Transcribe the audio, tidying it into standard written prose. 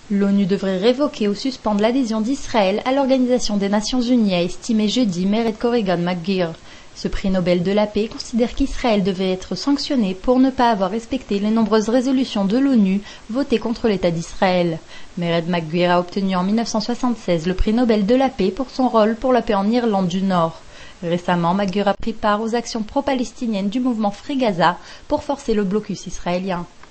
L'ONU devrait révoquer ou suspendre l'adhésion d'Israël à l'Organisation des Nations Unies, a estimé jeudi Mairead Corrigan McGuire. Ce prix Nobel de la paix considère qu'Israël devait être sanctionné pour ne pas avoir respecté les nombreuses résolutions de l'ONU votées contre l'État d'Israël. Mairead McGuire a obtenu en 1976 le prix Nobel de la paix pour son rôle pour la paix en Irlande du Nord. Récemment, McGuire a pris part aux actions pro-palestiniennes du mouvement Free Gaza pour forcer le blocus israélien.